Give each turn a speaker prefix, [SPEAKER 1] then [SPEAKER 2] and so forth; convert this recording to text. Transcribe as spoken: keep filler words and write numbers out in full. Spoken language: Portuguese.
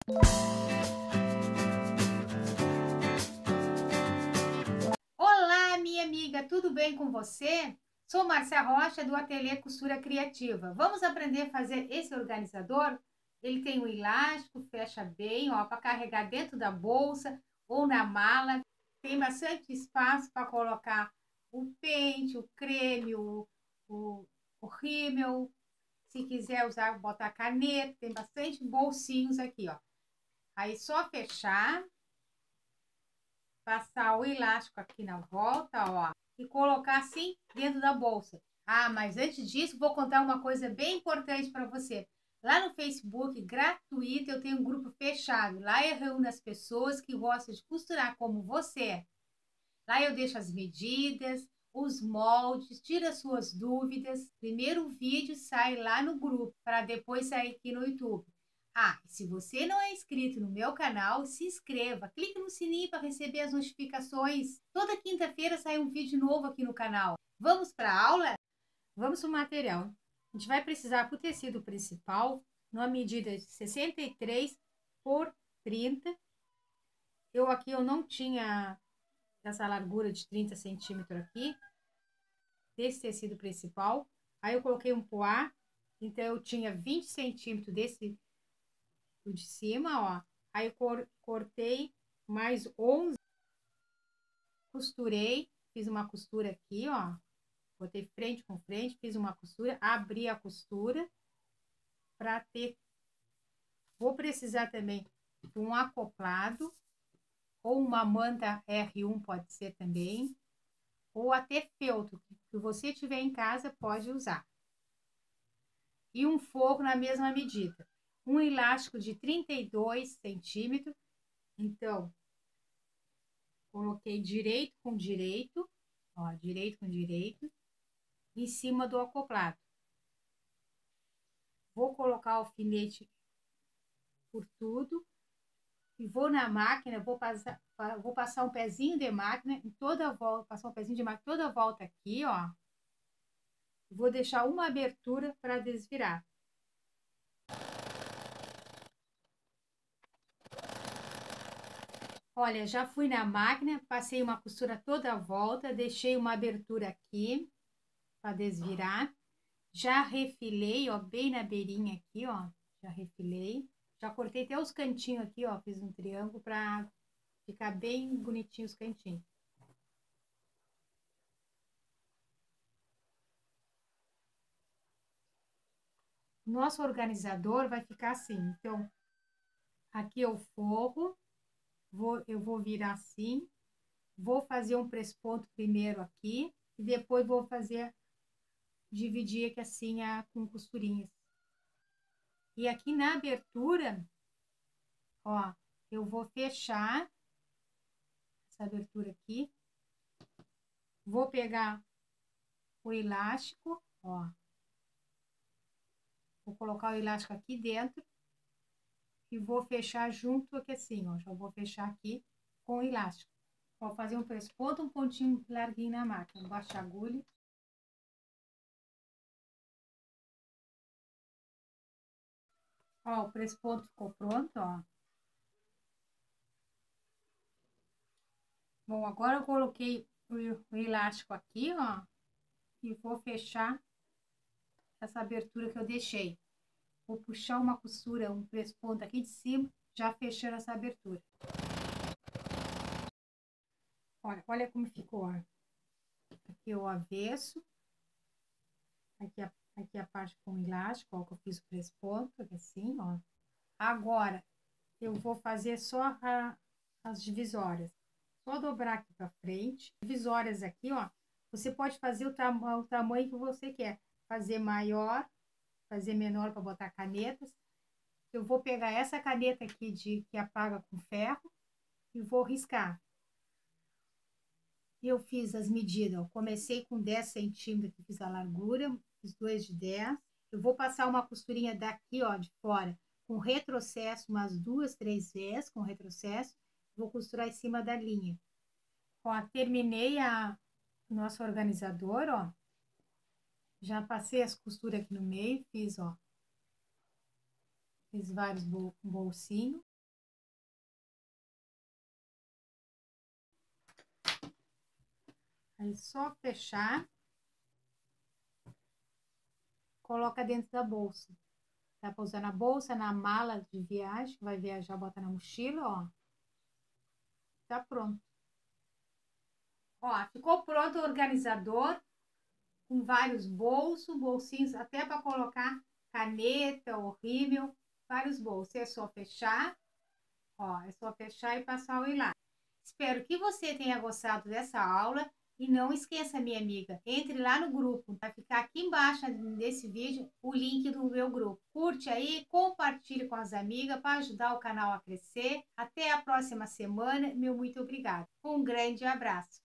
[SPEAKER 1] Olá, minha amiga, tudo bem com você? Sou Márcia Rocha, do Ateliê Costura Criativa. Vamos aprender a fazer esse organizador? Ele tem um elástico, fecha bem, ó, para carregar dentro da bolsa ou na mala. Tem bastante espaço para colocar o pente, o creme, o, o, o rímel. Se quiser usar, botar caneta, tem bastante bolsinhos aqui, ó. Aí só fechar, passar o elástico aqui na volta, ó, e colocar assim dentro da bolsa. Ah, mas antes disso, vou contar uma coisa bem importante para você. Lá no Facebook, gratuito, eu tenho um grupo fechado. Lá eu reúno as pessoas que gostam de costurar como você. Lá eu deixo as medidas, os moldes, tiro as suas dúvidas. Primeiro o vídeo sai lá no grupo, para depois sair aqui no YouTube. Ah, e se você não é inscrito no meu canal, se inscreva, clique no sininho para receber as notificações. Toda quinta-feira sai um vídeo novo aqui no canal. Vamos para a aula? Vamos para o material. A gente vai precisar para o tecido principal, numa medida de sessenta e três por trinta. Eu aqui eu não tinha essa largura de trinta centímetros aqui, desse tecido principal. Aí eu coloquei um poá, então eu tinha vinte centímetros desse de cima, ó. Aí eu cor, cortei mais onze, costurei, fiz uma costura aqui, ó. Botei frente com frente, fiz uma costura, abri a costura para ter. Vou precisar também de um acoplado, ou uma manta R um pode ser também, ou até feltro, que você tiver em casa pode usar. E um forro na mesma medida. Um elástico de trinta e dois centímetros. Então, coloquei direito com direito, ó, direito com direito, em cima do acoplado. Vou colocar o alfinete por tudo e vou na máquina, vou passar, vou passar um pezinho de máquina em toda a volta, passar um pezinho de máquina toda a volta aqui, ó. Vou deixar uma abertura para desvirar. Olha, já fui na máquina, passei uma costura toda a volta, deixei uma abertura aqui para desvirar. Já refilei, ó, bem na beirinha aqui, ó, já refilei. Já cortei até os cantinhos aqui, ó, fiz um triângulo para ficar bem bonitinho os cantinhos. Nosso organizador vai ficar assim, então, aqui é o forro, vou, eu vou virar assim, vou fazer um presponto primeiro aqui, e depois vou fazer, dividir aqui assim, a, com costurinhas. E aqui na abertura, ó, eu vou fechar essa abertura aqui, vou pegar o elástico, ó, vou colocar o elástico aqui dentro e vou fechar junto aqui assim, ó, já vou fechar aqui com o elástico. Vou fazer um pesponto, um pontinho larguinho na máquina, baixar a agulha. Ó, o pesponto ficou pronto, ó. Bom, agora eu coloquei o, o elástico aqui, ó, e vou fechar essa abertura que eu deixei. Vou puxar uma costura, um pesponto aqui de cima, já fechando essa abertura. Olha, olha como ficou, ó. Aqui o avesso, aqui a, aqui a parte com elástico, ó, que eu fiz o pesponto, aqui assim, ó. Agora, eu vou fazer só a, as divisórias. Só dobrar aqui pra frente. Divisórias aqui, ó. Você pode fazer o, tam o tamanho que você quer. Fazer maior, fazer menor para botar canetas. Eu vou pegar essa caneta aqui de que apaga com ferro e vou riscar. Eu fiz as medidas, ó. Comecei com dez centímetros, fiz a largura, fiz dois de dez. Eu vou passar uma costurinha daqui, ó, de fora, com retrocesso, umas duas, três vezes com retrocesso. Vou costurar em cima da linha. Ó, terminei a nosso organizador, ó. Já passei as costuras aqui no meio, fiz, ó. Fiz vários bol bolsinhos. Aí só fechar. Coloca dentro da bolsa. Dá para usar na bolsa, na mala de viagem. Vai viajar, bota na mochila, ó. Tá pronto. Ó, ficou pronto o organizador. Com vários bolsos, bolsinhos, até para colocar caneta, o rímel. Vários bolsos. É só fechar. Ó, é só fechar e passar o elástico. Espero que você tenha gostado dessa aula. E não esqueça, minha amiga, entre lá no grupo. Vai ficar aqui embaixo desse vídeo o link do meu grupo. Curte aí, compartilhe com as amigas para ajudar o canal a crescer. Até a próxima semana. Meu muito obrigada. Um grande abraço.